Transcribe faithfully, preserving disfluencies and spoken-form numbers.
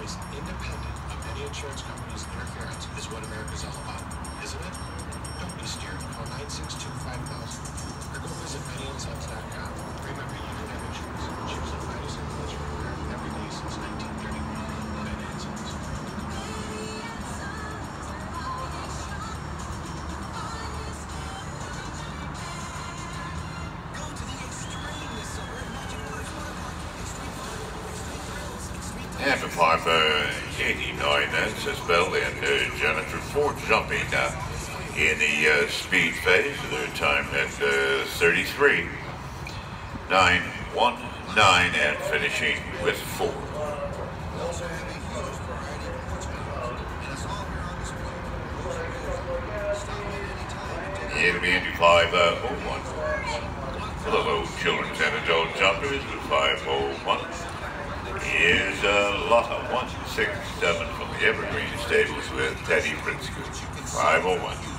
is independent of any insurance company's interference is what America's all about, isn't it? Don't be scared. Call nine six two, five thousand or go visit Benny and Sons dot com. Remember, you can have insurance. Choose the finest and collision repair every day since nineteen thirty-one. Benny and Sons. And the Piper eighty-nine, that's a spell, and uh, Jennifer Ford jumping uh, in the uh, speed phase. Their time at uh, thirty-three nine one nine and finishing with four. It'll be into five oh one. For the low children's and adult jumpers with five oh one. Is a lot of one six seven from the Evergreen Stables with Teddy Pritzker. five oh one.